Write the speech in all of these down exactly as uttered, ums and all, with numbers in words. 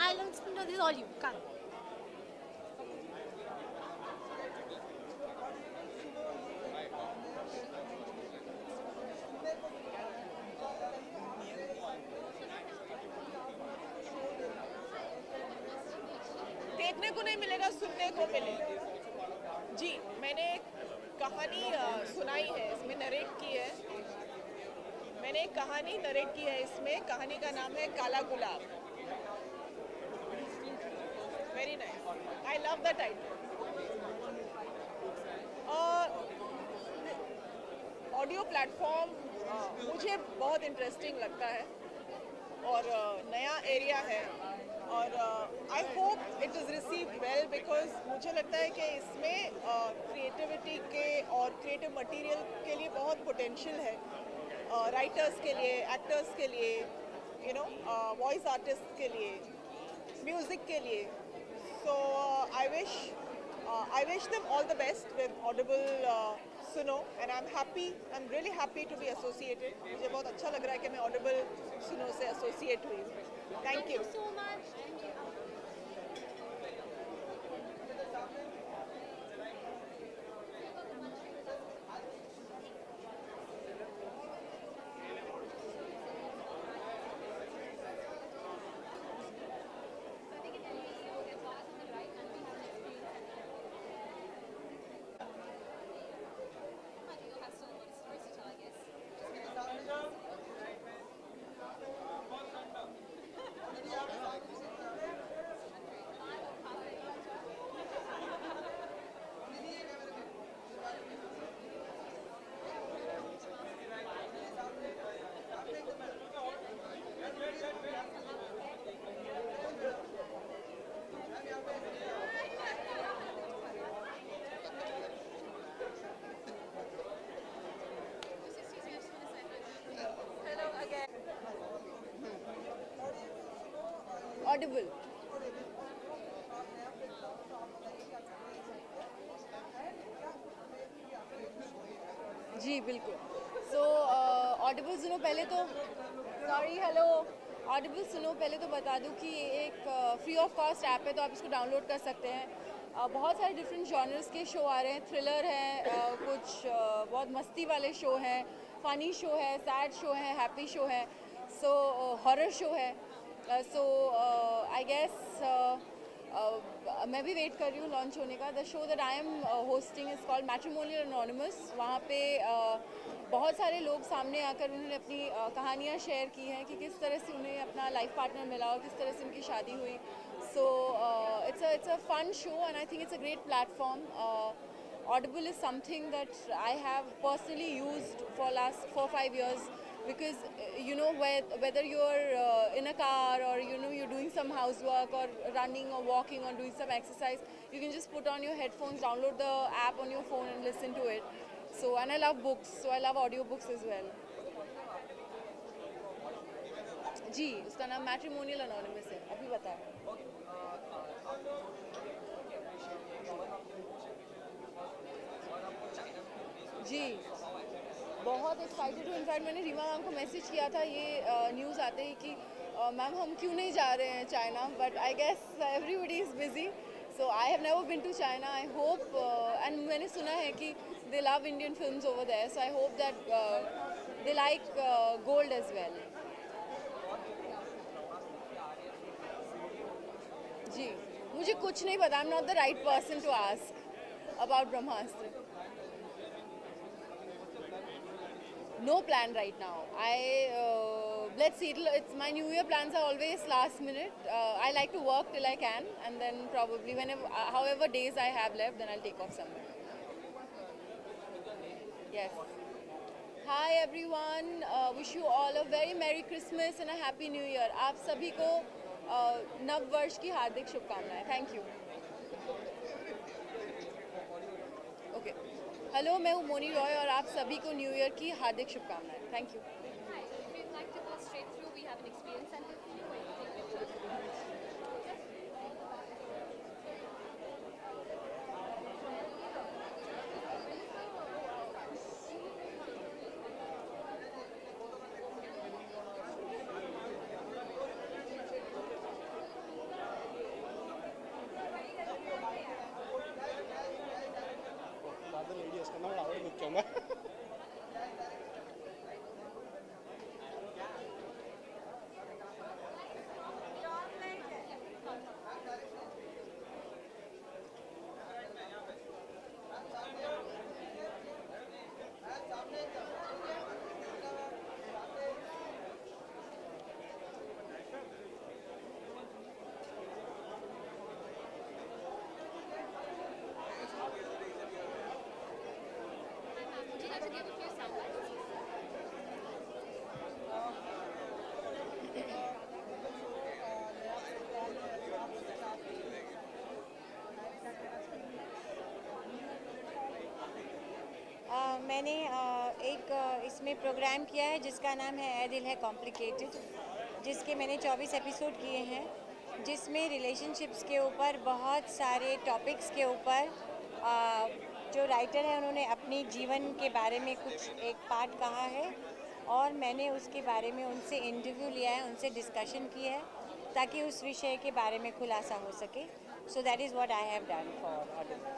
silence. No, this is all you. Come. देखने को नहीं मिलेगा, सुनने को मिलेगा। जी, मैंने एक कहानी सुनाई है, इसमें नरेट की है। मैंने एक कहानी नरेट की है इसमें। कहानी का नाम है Kala Gulab. Very nice, I love the title. Audio platform मुझे बहुत इंटरेस्टिंग लगता है और uh, नया एरिया है और I hope it is received well because मुझे लगता है कि इसमें क्रिएटिविटी uh, के और क्रिएटिव मटेरियल के लिए बहुत पोटेंशियल है, राइटर्स uh, के लिए, एक्टर्स के लिए, यू नो वॉइस आर्टिस्ट के लिए, म्यूज़िक के लिए। So I wish I wish them all the best with Audible Suno and I am happy, I am really happy to be associated. मुझे बहुत अच्छा लग रहा है कि मैं ऑडिबल सुनो से एसोसिएट हुई। Thank you so much. Audible. जी बिल्कुल। सो ऑडिबल सुनो पहले तो सॉरी हेलो ऑडिबल सुनो पहले तो बता दूं कि ये एक फ्री ऑफ कॉस्ट ऐप है, तो आप इसको डाउनलोड कर सकते हैं। uh, बहुत सारे डिफरेंट जॉनर्स के शो आ रहे हैं। थ्रिलर है, uh, कुछ uh, बहुत मस्ती वाले शो हैं, फ़नी शो है, सैड शो है, हैप्पी शो है, सो हॉरर शो है। सो आई गेस मैं भी वेट कर रही हूँ लॉन्च होने का। The show that I am hosting is called matrimonial anonymous. वहाँ पे uh, बहुत सारे लोग सामने आकर उन्होंने अपनी uh, कहानियाँ शेयर की हैं कि किस तरह से उन्हें अपना लाइफ पार्टनर मिला और किस तरह से उनकी शादी हुई। So it's a it's a fun show and I think it's a great platform. Audible is something that I have personally used for last four five years because uh, you know where, whether you're uh, in a car or you know you're doing some housework or running or walking or doing some exercise, you can just put on your headphones, download the app on your phone and listen to it. So and I love books, so I love audiobooks as well. जी उसका नाम matrimonial anonymous है, अभी बताया। जी बहुत excited हूँ। In fact मैंने Reema ma'am को मैसेज किया था ये न्यूज़ आते ही कि मैम हम क्यों नहीं जा रहे हैं China, but I guess everybody is busy, so I have never been to China. I hope and मैंने सुना है कि they love Indian films over there, so I hope that they like Gold as well. जी मुझे कुछ नहीं पता, I am not the right person to ask about Brahmastra. No plan right now. I uh, let's see. It's my New Year plans are always last minute. Uh, I like to work till I can, and then probably whenever, uh, however days I have left, then I'll take off somewhere. Yes. Hi everyone. Uh, wish you all a very Merry Christmas and a Happy New Year. आप सभी को uh, नव वर्ष की हार्दिक शुभकामनाएं. Thank you. Okay. Hello मैं हूँ मोनी रॉय और आप सभी को न्यू ईयर की हार्दिक शुभकामनाएं। Thank you. हूँ मैं अ, मैंने अ, एक अ, इसमें प्रोग्राम किया है जिसका नाम है ए दिल है कॉम्प्लिकेटेड, जिसके मैंने चौबीस एपिसोड किए हैं, जिसमें रिलेशनशिप्स के ऊपर बहुत सारे टॉपिक्स के ऊपर अ, जो राइटर है उन्होंने अपनी जीवन के बारे में कुछ एक पार्ट कहा है और मैंने उसके बारे में उनसे इंटरव्यू लिया है, उनसे डिस्कशन की है ताकि उस विषय के बारे में खुलासा हो सके. So that is what I have done for Audible.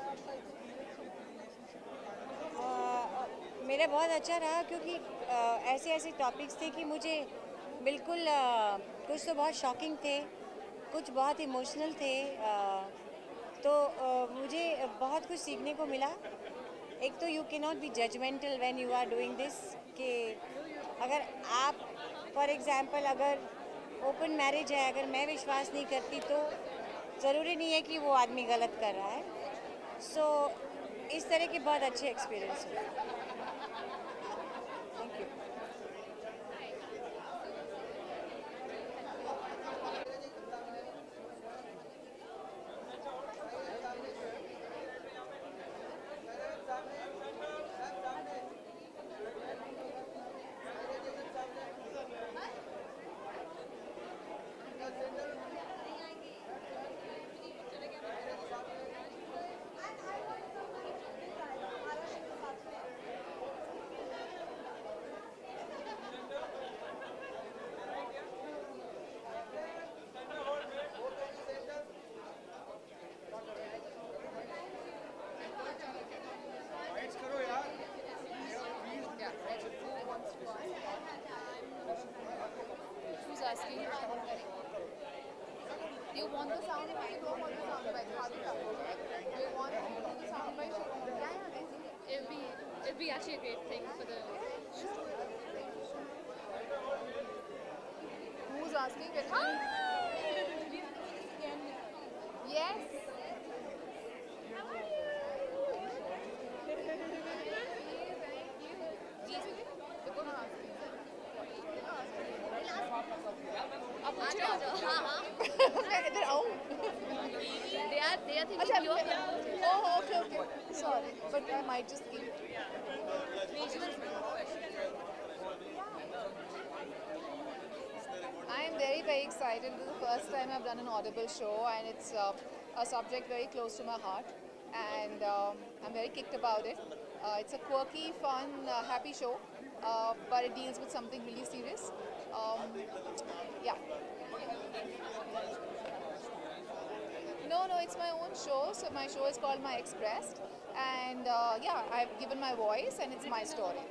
मेरा बहुत अच्छा रहा क्योंकि अ, ऐसे ऐसे टॉपिक्स थे कि मुझे बिल्कुल अ, कुछ तो बहुत शॉकिंग थे, कुछ बहुत इमोशनल थे. अ, तो अ, मुझे बहुत कुछ सीखने को मिला. एक तो you can not be judgmental when you are doing this, कि अगर आप फॉर एग्जांपल अगर ओपन मैरिज है, अगर मैं विश्वास नहीं करती तो ज़रूरी नहीं है कि वो आदमी गलत कर रहा है. सो so, इस तरह के बहुत अच्छे एक्सपीरियंस हुए. Thank you. Who's asking? Do you want the sound bite? You don't want the sound bite. How do you Do you want the sound bite? Yeah, yeah, basically. It'd be, it'd be actually a great thing for the. Who's asking it? Yes. अब आ जाओ हाँ हाँ मैं इधर आऊँ they are they are thinking you are oh okay okay sorry but I might just keep I am very very excited. This is the first time I've done an Audible show and it's uh, a subject very close to my heart and um, I'm very kicked about it. Uh, it's a quirky, fun, uh, happy show, uh, but it deals with something really serious. Um, yeah. No, no, it's my own show. So my show is called My Expressed, and uh, yeah, I've given my voice, and it's my story.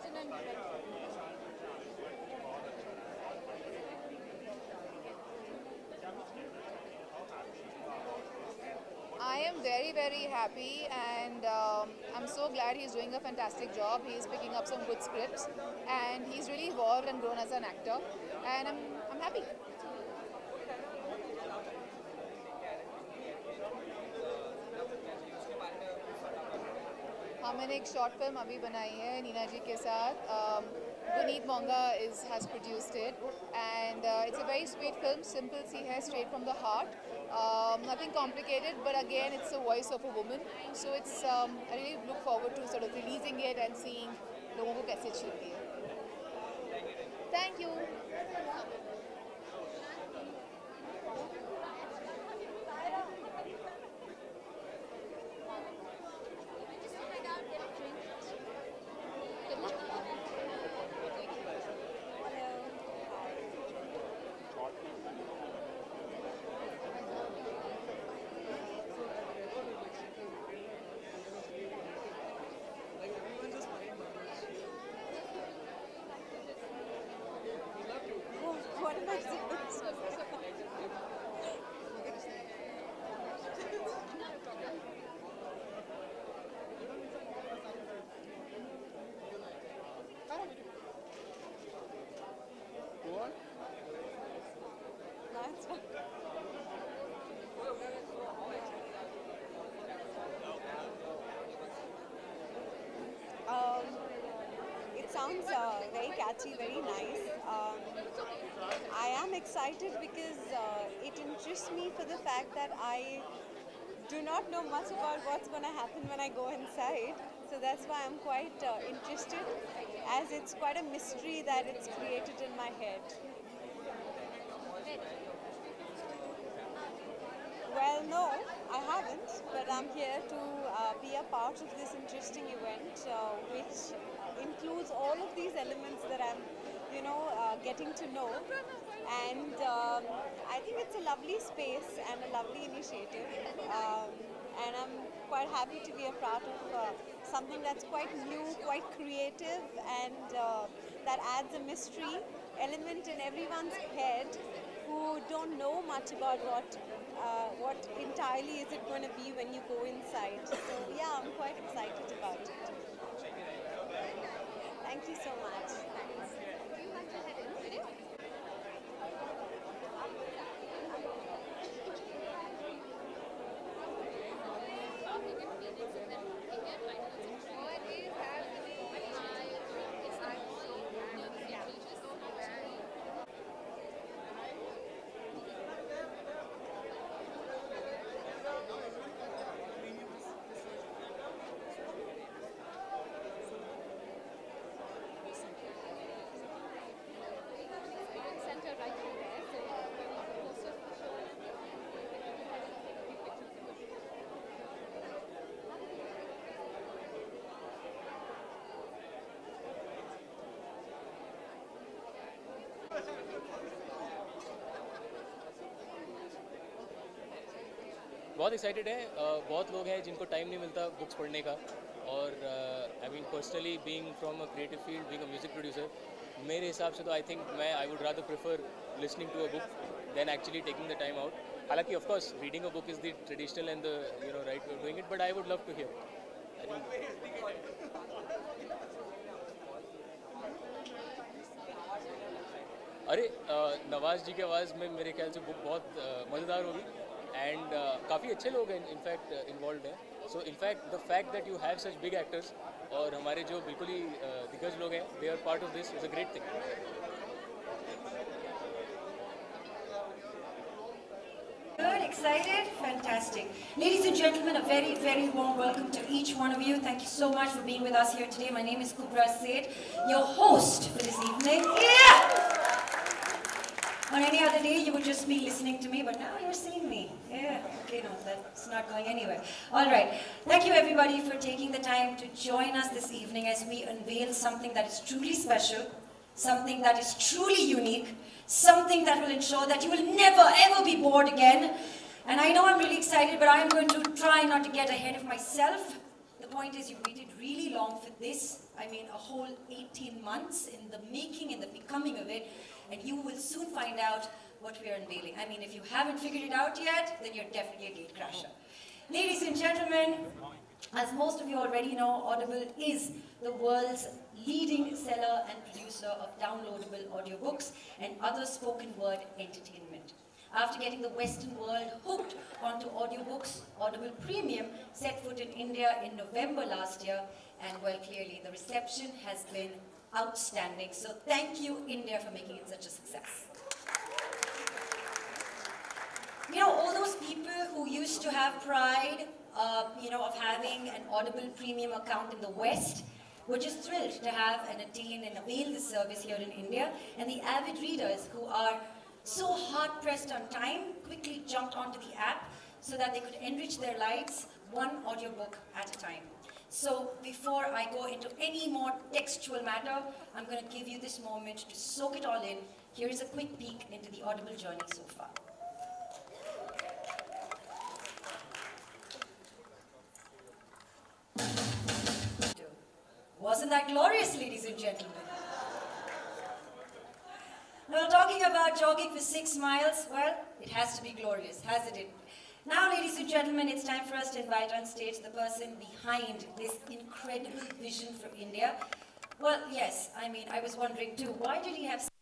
I am very, very happy, and um, I'm so glad he's doing a fantastic job. He's picking up some good scripts, and he's really evolved and grown as an actor, and I'm, I'm happy. हमने एक short film अभी बनाई है नीना जी के साथ. Guneet Monga is has produced it, and uh, it's a very sweet film, simple सी है, straight from the heart. Um, nothing complicated, but again it's the voice of a woman, so it's um, I really look forward to sort of releasing it and seeing लोगों को कैसे अच्छी लगती है. Thank you. That's fine. Um, it sounds uh, very catchy, very nice. Um, I am excited because uh, it interests me for the fact that I do not know much about what's going to happen when I go inside. So that's why I'm quite uh, interested, as it's quite a mystery that it's created in my head. Well, no, I haven't, but I'm here to uh, be a part of this interesting event, uh, which includes all of these elements that I'm, you know, uh, getting to know. And um, I think it's a lovely space and a lovely initiative. Um, and I'm quite happy to be a part of uh, something that's quite new, quite creative, and uh, that adds a mystery element in everyone's head who don't know much about what uh, what entirely is it going to be when you go inside. So yeah, I'm quite excited about it. Thank you so much. Thanks. बहुत excited है. uh, बहुत लोग हैं जिनको time नहीं मिलता books पढ़ने का, और I mean personally being from a creative field, being a music producer, मेरे हिसाब से तो आई थिंक मैं I would rather prefer listening to a book than actually taking the time out. हालांकि of course reading a book is the traditional and the you know right way of doing it, but I would love to hear. I think अरे नवाज जी की आवाज़ में मेरे ख्याल से book बहुत मज़ेदार होगी, एंड काफ़ी अच्छे लोग हैं इनफैक्ट इन्वॉल्व हैं. So in fact the fact that you have such big actors और हमारे जो बिल्कुल ही दिग्गज लोग हैं, they are part of this, is a great thing. Good, excited? Fantastic. Ladies and gentlemen, a very, very warm welcome to each one of you. Thank you so much for being with us here today. My name is Kubra Seth, your host for this evening. Yeah! On any other day, you would just be listening to me, but now you're seeing me. Yeah, okay, no, that's not going anywhere. All right. Thank you, everybody, for taking the time to join us this evening as we unveil something that is truly special, something that is truly unique, something that will ensure that you will never, ever be bored again. And I know I'm really excited, but I'm going to try not to get ahead of myself. The point is, you waited really long for this. I mean, a whole eighteen months in the making, in the becoming of it. And you will soon find out what we are unveiling. I mean, if you haven't figured it out yet, then you're definitely a gate crasher. Ladies and gentlemen, as most of you already know, Audible is the world's leading seller and producer of downloadable audiobooks and other spoken word entertainment. After getting the Western world hooked onto audiobooks, Audible Premium set foot in India in November last year, and well, clearly the reception has been outstanding. So thank you, India, for making it such a success. You know, all those people who used to have pride, uh, you know, of having an Audible Premium account in the West, were just thrilled to have and attain and avail this service here in India. And the avid readers who are so hard-pressed on time quickly jumped onto the app so that they could enrich their lives one audiobook at a time. So before I go into any more textual matter, I'm going to give you this moment to soak it all in. Here is a quick peek into the Audible journey so far. Wasn't that glorious, ladies and gentlemen? Now, talking about jogging for six miles, well, it has to be glorious, hasn't it? Now, ladies and gentlemen, it's time for us to invite on stage the person behind this incredible vision for India. Well, yes, I mean, I was wondering too, why did he have